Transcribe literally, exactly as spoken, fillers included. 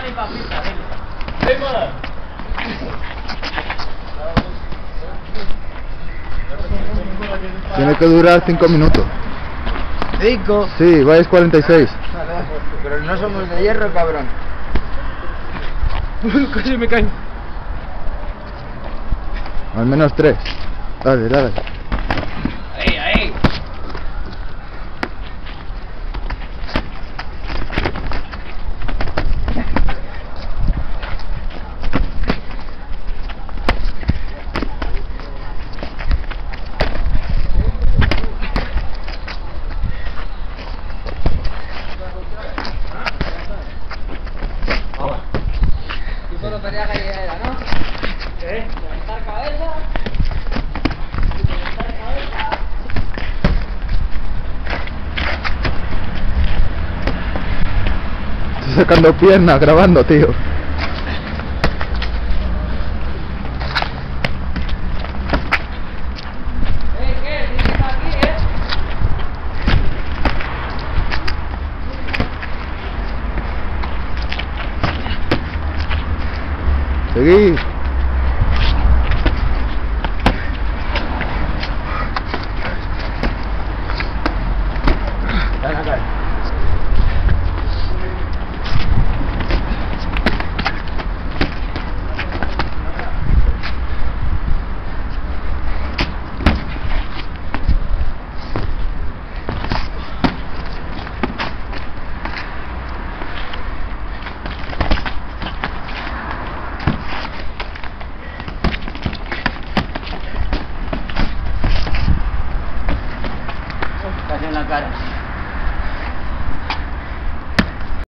Tiene que durar cinco minutos. ¿Cinco? Sí, vais cuarenta y seis. Pero no somos de hierro, cabrón. Casi me caigo. Al menos tres. Dale, dale. Ahí, ahí. Tú solo querías gallinera, ¿no? ¿Eh? Levantar cabeza. Levantar cabeza. Estoy sacando piernas grabando, tío. ¿Eh, qué? ¿Tienes que estar aquí, eh? Seguí. Ven acá.